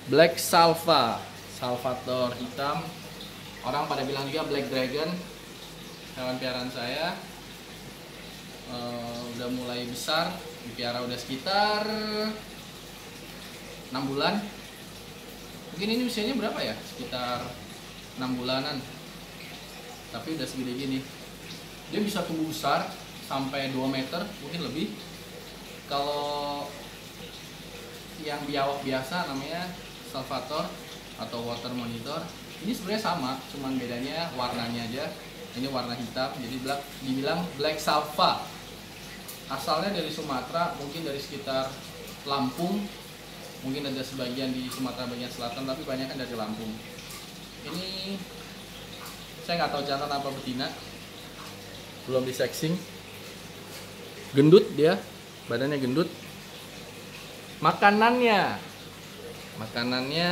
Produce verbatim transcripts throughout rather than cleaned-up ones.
Black Salva, Salvator hitam. Orang pada bilang juga Black Dragon. Hewan piaraan saya uh, udah mulai besar, dipiara udah sekitar enam bulan. Mungkin ini usianya berapa ya? Sekitar enam bulanan. Tapi udah segede gini. Dia bisa tumbuh besar sampai dua meter, mungkin lebih. Kalau yang biawak biasa namanya Salvator atau water monitor, ini sebenarnya sama, cuman bedanya warnanya aja. Ini warna hitam, jadi black, dibilang Black Salva. Asalnya dari Sumatera, mungkin dari sekitar Lampung. Mungkin ada sebagian di Sumatera bagian selatan, tapi banyak kan dari Lampung. Ini saya nggak tahu jantan apa betina, belum disexing. Gendut dia, badannya gendut. Makanannya, makanannya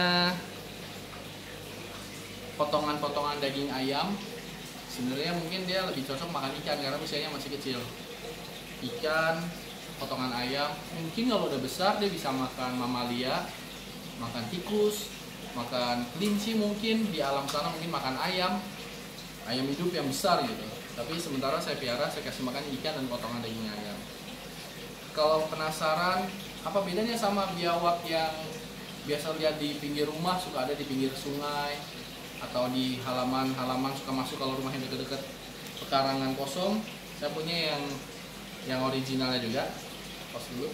potongan-potongan daging ayam. Sebenarnya mungkin dia lebih cocok makan ikan karena usianya masih kecil. Ikan, potongan ayam. Mungkin kalau udah besar dia bisa makan mamalia, makan tikus, makan kelinci, mungkin di alam sana mungkin makan ayam, ayam hidup yang besar gitu. Tapi sementara saya piara, saya kasih makan ikan dan potongan daging ayam. Kalau penasaran apa bedanya sama biawak yang biasa lihat di pinggir rumah, suka ada di pinggir sungai atau di halaman-halaman, suka masuk kalau rumahnya deket-deket pekarangan kosong. Saya punya yang yang originalnya juga. Pos dulu.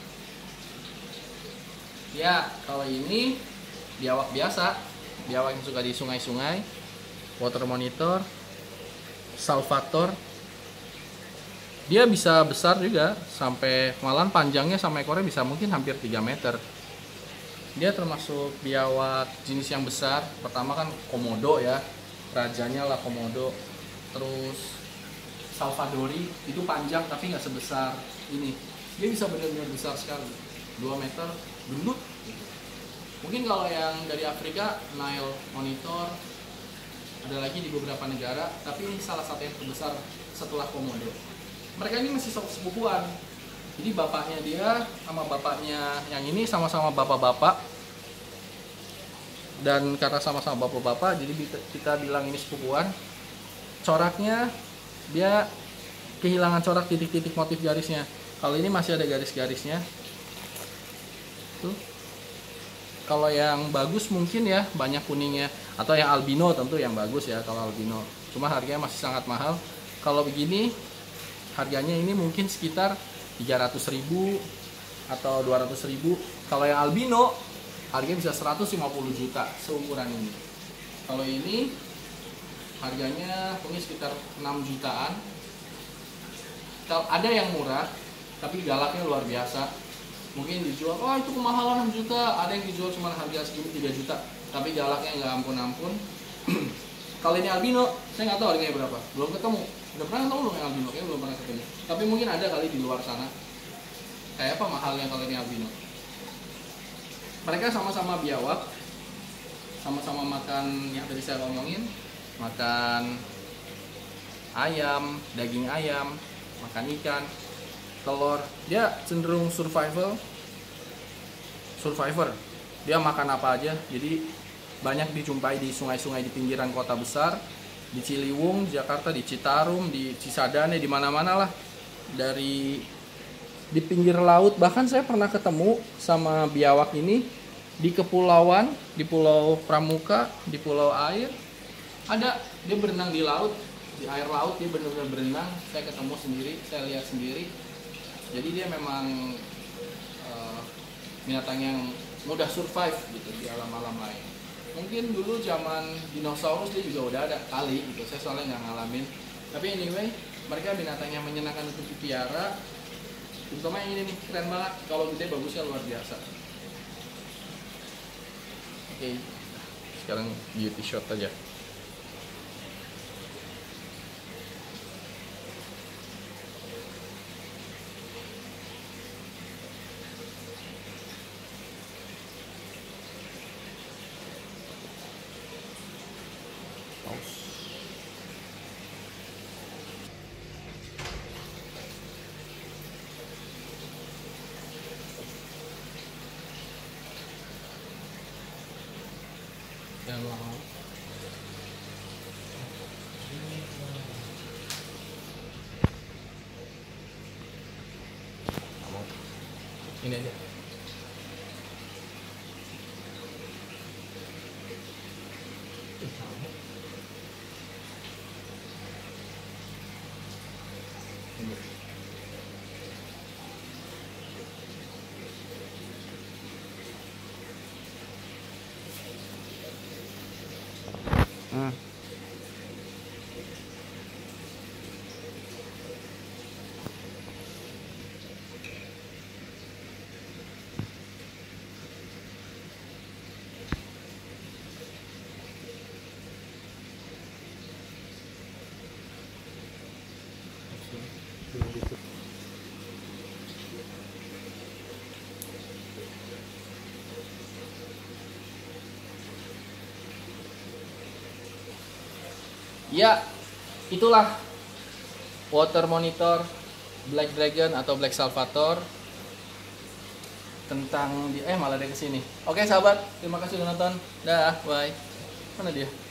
Ya, kalau ini biawak biasa, biawak yang suka di sungai-sungai, water monitor, Salvator. Dia bisa besar juga, sampai malam panjangnya sama ekornya bisa mungkin hampir tiga meter. Dia termasuk biawak jenis yang besar. Pertama kan komodo ya, rajanya lah komodo. Terus Salvadori itu panjang tapi nggak sebesar ini. Dia bisa benar-benar besar sekali, dua meter, gendut. Mungkin kalau yang dari Afrika, Nile Monitor, ada lagi di beberapa negara, tapi ini salah satu yang terbesar setelah komodo. Mereka ini masih sepupuan. Jadi bapaknya dia sama bapaknya yang ini sama-sama bapak-bapak. Dan karena sama-sama bapak-bapak, jadi kita bilang ini sepupuan. Coraknya dia kehilangan corak titik-titik motif garisnya. Kalau ini masih ada garis-garisnya. Tuh. Kalau yang bagus mungkin ya banyak kuningnya, atau yang albino tentu yang bagus ya kalau albino. Cuma harganya masih sangat mahal. Kalau begini harganya ini mungkin sekitar tiga ratus ribu atau dua ratus ribu. Kalau yang albino harganya bisa seratus lima puluh juta seukuran ini. Kalau ini harganya mungkin sekitar enam jutaan. Kalau ada yang murah tapi galaknya luar biasa. Mungkin dijual, oh itu kemahalan enam juta. Ada yang dijual cuma harga segini tiga juta, tapi galaknya nggak ampun-ampun. Kalau ini albino, saya nggak tahu harganya berapa. Belum ketemu. Udah pernah ketemu belum yang albino? Kayaknya belum pernah ketemu. Tapi mungkin ada kali di luar sana. Kayak apa mahalnya kalau ini albino? Mereka sama-sama biawak, sama-sama makan yang tadi saya ngomongin, makan ayam, daging ayam, makan ikan, telur. Dia cenderung survival, survivor. Dia makan apa aja. Jadi banyak dijumpai di sungai-sungai di pinggiran kota besar, di Ciliwung, Jakarta, di Citarum, di Cisadane, di mana-mana lah. Dari di pinggir laut, bahkan saya pernah ketemu sama biawak ini di kepulauan, di Pulau Pramuka, di Pulau Air. Ada, dia berenang di laut, di air laut dia benar-benar berenang. Saya ketemu sendiri, saya lihat sendiri. Jadi dia memang uh, binatang yang mudah survive gitu di alam-alam lain. Mungkin dulu zaman dinosaurus dia juga udah ada kali gitu. Saya soalnya nggak ngalamin. Tapi anyway, mereka binatang yang menyenangkan untuk dipiara. Terutama yang ini nih, keren banget. Kalau gede bagusnya luar biasa. Oke, okay. Sekarang beauty shot aja. Jangan lama. Ini aja. Hmm. Ya, itulah water monitor Black Dragon atau Black Salvator tentang di eh malah ada kesini. Oke sahabat, terima kasih udah nonton. Dah, bye. Mana dia?